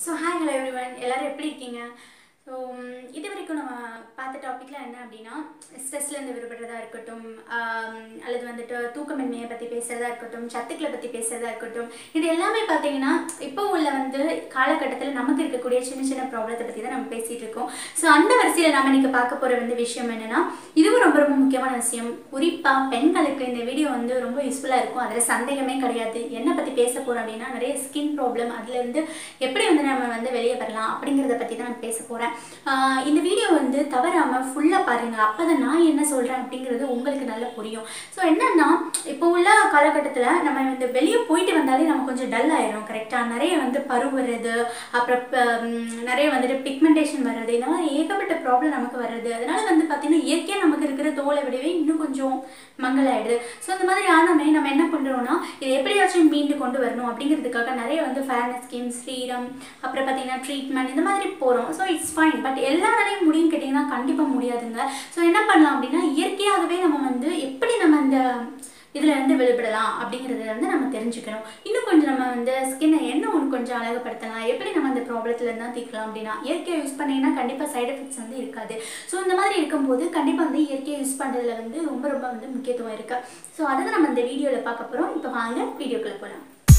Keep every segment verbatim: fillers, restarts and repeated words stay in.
So hi hello everyone எல்லாரும் எப்படி இருக்கீங்க ஸோ இது வரைக்கும் நம்ம பார்த்த டாப்பிக்கில் என்ன அப்படின்னா ஸ்ட்ரெஸ்லேருந்து விடுபடுறதா இருக்கட்டும் அல்லது வந்துட்டு தூக்கமின்மையை பற்றி பேசுகிறதா இருக்கட்டும் சத்துக்களை பற்றி பேசுகிறதா இருக்கட்டும் இது எல்லாமே பார்த்தீங்கன்னா இப்போ உள்ள வந்து காலகட்டத்தில் நமக்கு இருக்கக்கூடிய சின்ன சின்ன ப்ராப்ளத்தை பற்றி தான் நம்ம பேசிகிட்டு இருக்கோம். ஸோ அந்த வரிசையில் நம்ம இன்றைக்கி பார்க்க போகிற வந்து விஷயம் என்னென்னா இதுவும் ரொம்ப ரொம்ப முக்கியமான விஷயம். குறிப்பாக பெண்களுக்கு இந்த வீடியோ வந்து ரொம்ப யூஸ்ஃபுல்லாக இருக்கும், அதில் சந்தேகமே கிடையாது. என்ன பற்றி பேச போகிறோம் அப்படின்னா நிறைய ஸ்கின் ப்ராப்ளம், அதுலேருந்து எப்படி வந்து நம்ம வந்து வெளியே வரலாம் அப்படிங்கிறத பற்றி தான் நான் பேச போகிறேன். இந்த வீடியோ வந்து தவறாமல் ஃபுல்லாக பாருங்கள், அப்போ தான் நான் என்ன சொல்கிறேன் அப்படிங்கிறது உங்களுக்கு நல்லா புரியும். ஸோ என்னென்னா இப்போ உள்ள காலகட்டத்தில் நம்ம வந்து வெளியே போயிட்டு வந்தாலே நம்ம கொஞ்சம் டல் ஆயிடும். கரெக்டாக நிறைய வந்து பரு வர்றது, அப்புறம் நிறைய வந்துட்டு பிக்மெண்டேஷன் வர்றது, இந்த மாதிரி ஏகப்பட்ட ப்ராப்ளம் நமக்கு வர்றது. அதனால் வந்து பார்த்திங்கன்னா இயற்கையாக நமக்கு இருக்கிற தோலை விடவே இன்னும் கொஞ்சம் மங்கலாயிடுது. ஸோ இந்த மாதிரி ஆனோமே நம்ம என்ன பண்ணுறோம்னா இதை எப்படியாச்சும் மீண்டு கொண்டு வரணும் அப்படிங்கிறதுக்காக நிறைய வந்து ஃபேர்னஸ் ஸ்கீம், ஸ்ரீரம், அப்புறம் பார்த்திங்கன்னா ட்ரீட்மெண்ட் இந்த மாதிரி போகிறோம். So it's fine. பட் எல்லாராலையும் முடியும் கேட்டிங்கன்னா கண்டிப்பாக முடியாதுங்க. ஸோ என்ன பண்ணலாம் அப்படின்னா இயற்கையாகவே நம்ம வந்து எப்படி நம்ம இந்த இதில் இருந்து வெளிப்படலாம் அப்படிங்கிறத வந்து நம்ம தெரிஞ்சுக்கணும். இன்னும் கொஞ்சம் நம்ம வந்து ஸ்கின்னை என்ன ஒன்று கொஞ்சம் அழகுப்படுத்தலாம், எப்படி நம்ம அந்த ப்ராப்ளத்தில் இருந்தால் தீர்க்கலாம் அப்படின்னா இயற்கையை யூஸ் பண்ணிங்கன்னா கண்டிப்பாக சைட் எஃபெக்ட்ஸ் வந்து இருக்காது. ஸோ இந்த மாதிரி இருக்கும்போது கண்டிப்பாக வந்து இயற்கையை யூஸ் பண்ணுறதுல வந்து ரொம்ப ரொம்ப வந்து முக்கியத்துவம் இருக்குது. ஸோ அதை தான் நம்ம இந்த வீடியோவில் பார்க்க போகிறோம். இப்போ வாங்க வீடியோக்குள்ளே போகலாம்.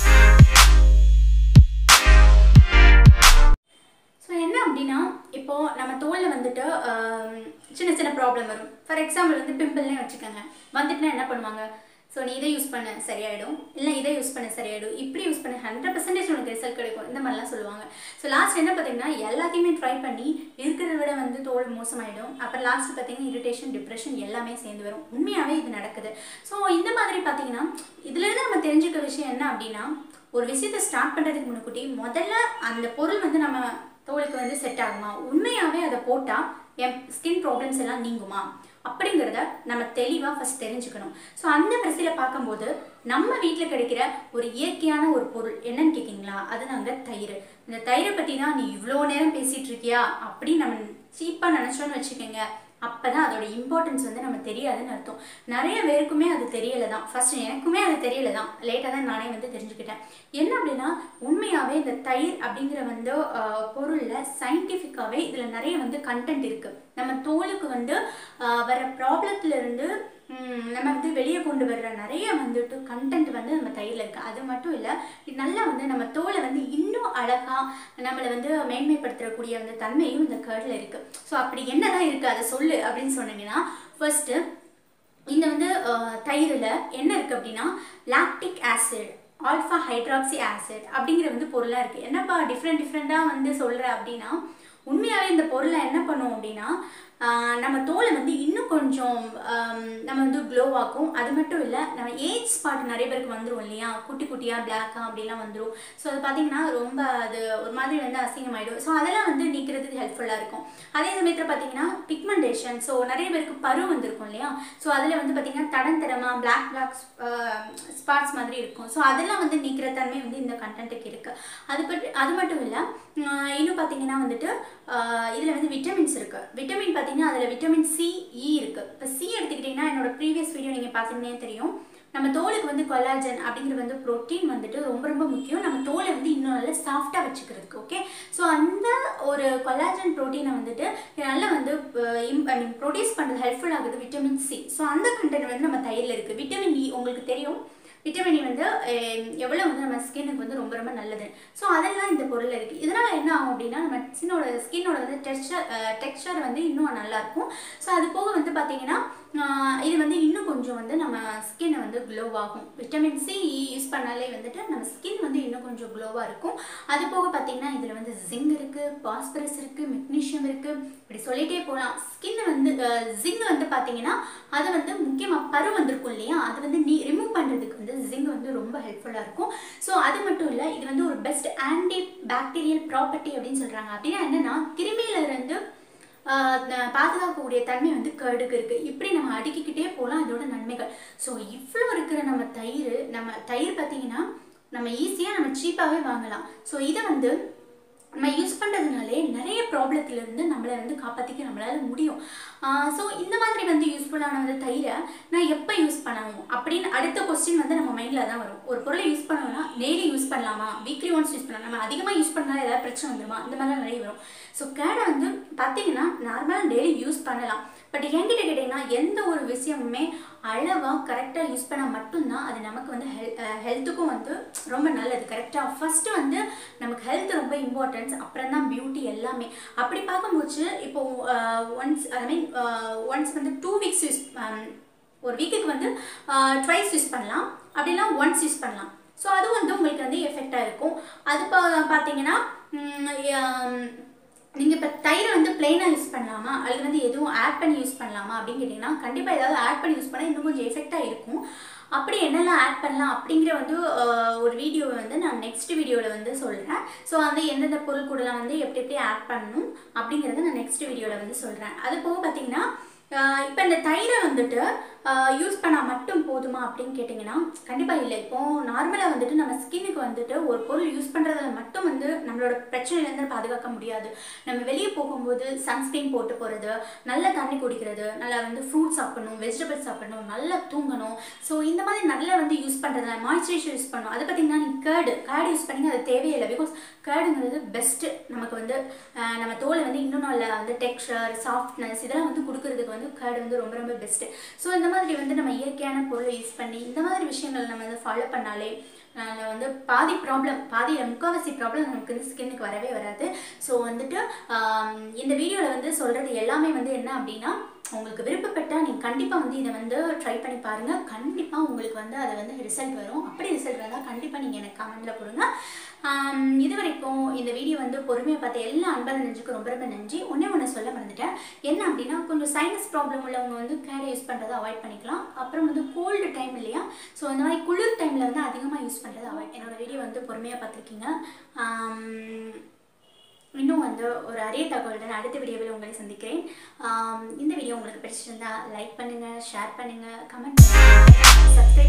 ஸோ என்ன அப்படின்னா இப்போது நம்ம தோலில் வந்துட்டு சின்ன சின்ன ப்ராப்ளம் வரும். ஃபார் எக்ஸாம்பிள் வந்து பிம்பிள்னே வச்சுக்கோங்க. வந்துட்டுனா என்ன பண்ணுவாங்க, ஸோ நீ இதை யூஸ் பண்ண சரியாயிடும், இல்லை இதை யூஸ் பண்ண சரியாயிடும், இப்படி யூஸ் பண்ண ஹண்ட்ரட் பர்சன்டேஜ் உனக்கு ரிசல்ட் கிடைக்கும், இந்த மாதிரிலாம் சொல்லுவாங்க. ஸோ லாஸ்ட் என்ன பார்த்தீங்கன்னா எல்லாத்தையுமே ட்ரை பண்ணி இருக்கிறத விட வந்து தோல் மோசமாயிடும். அப்புறம் லாஸ்ட் பார்த்தீங்கன்னா இரிட்டேஷன், டிப்ரெஷன் எல்லாமே சேர்ந்து வரும். உண்மையாகவே இது நடக்குது. ஸோ இந்த மாதிரி பார்த்தீங்கன்னா இதுலேருந்து நம்ம தெரிஞ்சுக்க விஷயம் என்ன அப்படின்னா ஒரு விஷயத்தை ஸ்டார்ட் பண்ணுறதுக்கு முன்னுக்கூட்டி முதல்ல அந்த பொருள் வந்து நம்ம தோலுக்கு வந்து செட் ஆகுமா, உண்மையாகவே அதை போட்டால் என் ஸ்கின் ப்ராப்ளம்ஸ் எல்லாம் நீங்குமா அப்படிங்கிறத நம்ம தெளிவாக ஃபஸ்ட் தெரிஞ்சுக்கணும். ஸோ அந்த வரிசையில் பார்க்கும்போது நம்ம வீட்டில் கிடைக்கிற ஒரு இயற்கையான ஒரு பொருள் என்னன்னு கேட்குறீங்களா, அது நாங்கள் தயிர். இந்த தயிரை பற்றி தான் நீ இவ்வளோ நேரம் பேசிகிட்டு இருக்கியா அப்படின்னு நம்ம சீப்பாக நினச்சோன்னு வச்சுக்கோங்க. அப்போ தான் அதோட இம்பார்ட்டன்ஸ் வந்து நம்ம தெரியாதுன்னு அர்த்தம். நிறைய பேருக்குமே அது தெரியலை தான். ஃபஸ்ட்டு எனக்குமே அது தெரியலை தான், லேட்டாக தான் நானே வந்து தெரிஞ்சுக்கிட்டேன். என்ன அப்படின்னா உண்மையாகவே இந்த தயிர் அப்படிங்கிற வந்து பொருளில் சயின்டிஃபிக்காகவே இதில் நிறைய வந்து கண்டென்ட் இருக்குது. நம்ம தோலுக்கு வந்து வர ப்ராப்ளத்துலேருந்து நம்ம வந்து வெளியே கொண்டு வர்ற நிறைய வந்துட்டு கண்டென்ட் வந்து நம்ம தயிரில் இருக்குது. அது மட்டும் இல்லை, இது நல்லா வந்து நம்ம தோலை வந்து இன்னும் அழகாக நம்மளை வந்து மேன்மைப்படுத்தக்கூடிய வந்து தன்மையும் இந்த கர்டில் இருக்குது. ஸோ அப்படி என்னதான் இருக்குது அதை சொல்லு அப்படின்னு சொன்னீங்கன்னா ஃபர்ஸ்ட்டு இந்த வந்து தயிரில் என்ன இருக்குது அப்படின்னா lactic acid, alpha hydroxy acid அப்படிங்கிற வந்து பொருளாக இருக்குது. என்னப்பா டிஃப்ரெண்ட் டிஃப்ரெண்ட்டாக வந்து சொல்கிற அப்படின்னா உண்மையாகவே இந்த பொருளை என்ன பண்ணுவோம் அப்படின்னா நம்ம தோலை வந்து இன்னும் கொஞ்சம் நம்ம வந்து க்ளோவாக்கும். அது மட்டும் இல்லை, நம்ம ஏஜ் ஸ்பாட் நிறைய பேருக்கு வந்துடும் இல்லையா, குட்டி குட்டியாக பிளாக்காக அப்படிலாம் வந்துடும். ஸோ அது பார்த்திங்கன்னா ரொம்ப அது ஒரு மாதிரி வந்து அசிங்கமாயிடும். ஸோ அதெல்லாம் வந்து நீக்கிறதுக்கு ஹெல்ப்ஃபுல்லாக இருக்கும். அதே சமயத்தில் பார்த்திங்கன்னா பிக்மெண்டேஷன், ஸோ நிறைய பேருக்கு பரு வந்திருக்கும் இல்லையா, ஸோ அதில் வந்து பார்த்திங்கன்னா தடம் தடமாக பிளாக் பிளாக் ஸ்பாட்ஸ் மாதிரி இருக்கும். ஸோ அதெல்லாம் வந்து நீக்கிற தன்மை வந்து இந்த கண்டென்ட்டுக்கு இருக்குது. அது பற்றி அது மட்டும் இல்லை, இன்னும் பார்த்திங்கன்னா வந்துட்டு இதில் வந்து விட்டமின்ஸ் இருக்குது. விட்டமின் பார்த்தீங்கன்னா அதில் விட்டமின் சி, இ இருக்குது. இப்போ சி எடுத்துக்கிட்டிங்கன்னா என்னோட ப்ரீவியஸ் வீடியோ நீங்கள் பார்த்தீங்கன்னா தெரியும். நம்ம தோலுக்கு வந்து கொலாஜன் அப்படிங்கிற வந்து ப்ரோட்டீன் வந்துட்டு ரொம்ப ரொம்ப முக்கியம் நம்ம தோலை வந்து இன்னும் நல்லா சாஃப்டாக வச்சுக்கிறதுக்கு. ஓகே, ஸோ அந்த ஒரு கொலாஜன் ப்ரோட்டீனை வந்துட்டு நல்லா வந்து ப்ரொடியூஸ் பண்ணுறது ஹெல்ப்ஃபுல் ஆகுது விட்டமின் சி. ஸோ அந்த கண்டென்ட் வந்து நம்ம தயிரில் இருக்குது. விட்டமின் இ உங்களுக்கு தெரியும், விட்டமின் வந்து எவ்வளோ வந்து நம்ம ஸ்கின்னுக்கு வந்து ரொம்ப ரொம்ப நல்லது. ஸோ அதெல்லாம் இந்த பொருளில் இருக்குது. இதனால் என்ன ஆகும் அப்படின்னா நம்ம ஸ்கின்னோட ஸ்கின்னோட வந்து டெக்ஸ்சர் டெக்ஸ்சர் வந்து இன்னும் நல்லாயிருக்கும். ஸோ அது போக வந்து பார்த்திங்கன்னா இது வந்து இன்னும் கொஞ்சம் வந்து நம்ம ஸ்கின்னை வந்து க்ளோவ் ஆகும். விட்டமின் சி யூஸ் பண்ணாலே வந்துட்டு நம்ம ஸ்கின் வந்து இன்னும் கொஞ்சம் க்ளோவாக இருக்கும். அது போக பார்த்திங்கன்னா இதில் வந்து ஜிங்க் இருக்குது, பாஸ்பரஸ் இருக்குது, மெக்னீஷியம் இருக்குது, இப்படி சொல்லிகிட்டே போகலாம். ஸ்கின்னை வந்து ஜிங்க் வந்து பார்த்திங்கன்னா அது வந்து முக்கியமாக பரு வந்திருக்கும் இல்லையா, அது வந்து நீ ரிமூவ் பண்ணுறதுக்கு வந்து ஜிங்க் வந்து ரொம்ப ஹெல்ப்ஃபுல்லாக இருக்கும். ஸோ அது மட்டும் இல்லை, இது வந்து ஒரு பெஸ்ட் ஆன்டி பாக்டீரியல் ப்ராப்பர்ட்டி அப்படின்னு சொல்கிறாங்க. அப்படின்னா என்னென்னா கிருமியிலிருந்து பாதுகாக்கக்கூடிய தன்மை வந்து கர்டுக்கு இருக்குது. இப்படி நம்ம அடுக்கிக்கிட்டே போகலாம் இதோட நன்மைகள். ஸோ இவ்வளோ இருக்கிற நம்ம தயிர் நம்ம தயிர் பார்த்திங்கன்னா நம்ம ஈஸியாக நம்ம சீப்பாகவே வாங்கலாம். ஸோ இதை வந்து நம்ம யூஸ் பண்ணுறதுனாலே நிறைய ப்ராப்ளத்துலேருந்து நம்மளை வந்து காப்பாற்றிக்க நம்மளால முடியும். ஸோ இந்த மாதிரி வந்து யூஸ்ஃபுல்லான வந்து தயிரை நான் எப்போ யூஸ் பண்ணணும் அப்படின்னு அடுத்த கொஸ்டின் வந்து நம்ம மைண்டில் தான் வரும். ஒரு பொருளை யூஸ் பண்ணணும்னா டெய்லி யூஸ் பண்ணலாமா, வீக்லி ஒன்ஸ் யூஸ் பண்ணலாம், நம்ம அதிகமாக யூஸ் பண்ணாலும் ஏதாவது பிரச்சனை வந்துடுமா, இந்த மாதிரிலாம் நிறைய வரும். ஸோ கேடை வந்து பார்த்தீங்கன்னா நார்மலாக டெய்லி யூஸ் பண்ணலாம். பட் என்கிட்ட கேட்டிங்கன்னா எந்த ஒரு விஷயமுமே அளவாக கரெக்டாக யூஸ் பண்ணால் மட்டும்தான் அது நமக்கு வந்து ஹெல் ஹெல்த்துக்கும் வந்து ரொம்ப நல்லது. கரெக்டாக ஃபஸ்ட்டு வந்து நமக்கு ஹெல்த் ரொம்ப இம்பார்ட்டன்ஸ், அப்புறம் தான் பியூட்டி எல்லாமே. அப்படி பார்க்கும்போது இப்போது ஒன்ஸ் ஐ மீன் ஒன்ஸ் வந்து டூ வீக்ஸ் யூஸ் ஒரு வீக்குக்கு வந்து ட்வைஸ் யூஸ் பண்ணலாம், அப்படின்னா ஒன்ஸ் யூஸ் பண்ணலாம். ஸோ அது வந்து உங்களுக்கு வந்து எஃபெக்டாக இருக்கும். அது பா பார்த்தீங்கன்னா நீங்கள் இப்போ தயிரை வந்து பிளெயினாக யூஸ் பண்ணலாமா அல்லது வந்து எதுவும் ஆட் பண்ணி யூஸ் பண்ணலாமா அப்படின்னு கேட்டிங்கன்னா கண்டிப்பாக ஏதாவது ஆட் பண்ணி யூஸ் பண்ணால் இன்னும் கொஞ்சம் எஃபெக்டாக இருக்கும். அப்படி என்னெல்லாம் ஆட் பண்ணலாம் அப்படிங்கிற வந்து ஒரு வீடியோவை வந்து நான் நெக்ஸ்ட் வீடியோவில் வந்து சொல்கிறேன். ஸோ வந்து எந்தெந்த பொருள் கூடலாம் வந்து எப்படி எப்படி ஆட் பண்ணணும் அப்படிங்கிறத நான் நெக்ஸ்ட் வீடியோவில் வந்து சொல்கிறேன். அது போக பார்த்தீங்கன்னா இப்போ இந்த தயிரை வந்துட்டு யூஸ் பண்ணால் மட்டும் போதுமா அப்படின்னு கேட்டிங்கன்னா கண்டிப்பாக இல்லை. இப்போது நார்மலாக வந்துட்டு நம்ம ஸ்கின்னுக்கு வந்துட்டு ஒரு பொருள் யூஸ் பண்ணுறதுல மட்டும் வந்து நம்மளோட பிரச்சனையிலேருந்து பாதுகாக்க முடியாது. நம்ம வெளியே போகும்போது சன்ஸ்க்ரீன் போட்டு போகிறது, நல்ல தண்ணி குடிக்கிறது, நல்லா வந்து ஃப்ரூட்ஸ் சாப்பிடணும், வெஜிடபிள்ஸ் சாப்பிடணும், நல்லா தூங்கணும். ஸோ இந்த மாதிரி நல்லா வந்து யூஸ் பண்ணுறதுல மாய்ஸ்சரைசர் யூஸ் பண்ணணும். அது பார்த்திங்கன்னா நீங்கள் கேர்டு கேர்டு யூஸ் பண்ணிங்க அது தேவையில்லை. பிகாஸ் கேர்டுங்கிறது பெஸ்ட்டு நமக்கு வந்து நம்ம தோலை வந்து இன்னும் நல்ல வந்து டெக்ஸ்சர் சாஃப்ட்னஸ் இதெல்லாம் வந்து கொடுக்கறதுக்கு வந்து கேர்டு வந்து ரொம்ப ரொம்ப பெஸ்ட்டு. ஸோ இந்த மாதிரி வந்து நம்ம இயற்கையான பொருளை யூஸ் பண்ணி இந்த மாதிரி விஷயங்கள் நம்ம வந்து ஃபாலோ பண்ணாலே வந்து பாதி ப்ராப்ளம் பாதி முக்கால்வாசி ப்ராப்ளம் நமக்கு வந்து ஸ்கின்னுக்கு வரவே வராது. ஸோ வந்துட்டு இந்த வீடியோவில் வந்து சொல்கிறது எல்லாமே வந்து என்ன அப்படின்னா உங்களுக்கு விருப்பப்பட்டால் நீங்கள் கண்டிப்பாக வந்து இதை வந்து ட்ரை பண்ணி பாருங்கள். கண்டிப்பாக உங்களுக்கு வந்து அது வந்து ரிசல்ட் வரும். அப்படி ரிசல்ட் வந்தால் கண்டிப்பாக நீங்கள் எனக்கு கமெண்ட்டில் கொடுங்க. இது வரைக்கும் இந்த வீடியோ வந்து பொறுமையாக பார்த்த எல்லா அன்பான நெஞ்சுக்கும் ரொம்ப ரொம்ப நன்றி. ஒன்றே ஒன்று சொல்ல மறந்துட்டேன். என்ன அப்படின்னா கொஞ்சம் சைனஸ் ப்ராப்ளம் உள்ளவங்க வந்து கேடை யூஸ் பண்ணுறதை அவாய்ட் பண்ணிக்கலாம். அப்புறம் வந்து கோல்டு டைம் இல்லையா, ஸோ இந்த மாதிரி குளிர் டைமில் வந்து அதிகமாக யூஸ் பண்ணுறதை அவாய்ட். என்னோடய வீடியோ வந்து பொறுமையாக பார்த்துருக்கீங்க. இன்னும் வந்து ஒரு அரிய தகவலுடன் அடுத்த வீடியோவில் உங்களை சந்திக்கிறேன். இந்த வீடியோ உங்களுக்கு பிடிச்சிருந்தா லைக் பண்ணுங்கள், ஷேர் பண்ணுங்கள், கமெண்ட் பண்ணுங்கள், சப்ஸ்கிரைப்